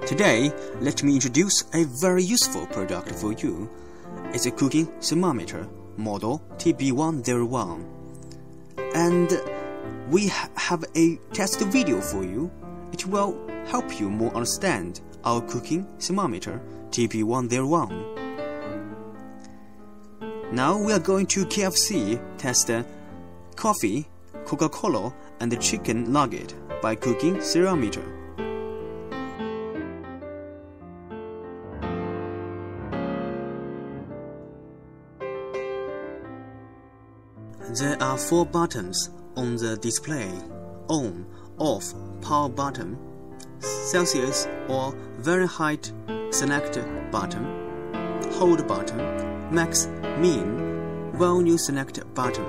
Today, let me introduce a very useful product for you. It's a cooking thermometer, model TB101. And we have a test video for you. It will help you more understand our cooking thermometer TB101. Now we are going to KFC test coffee, Coca-Cola and the chicken nugget by cooking thermometer. There are 4 buttons on the display: on, off, power button, Celsius or Fahrenheit select button, hold button, max, min, volume select button.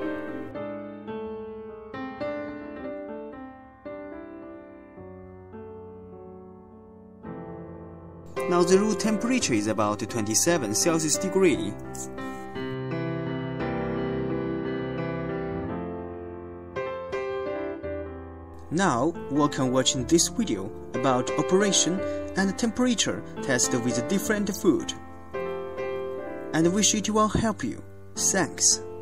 Now the room temperature is about 27 Celsius degree. Now, welcome watching this video about operation and temperature test with different food. And wish it will help you. Thanks.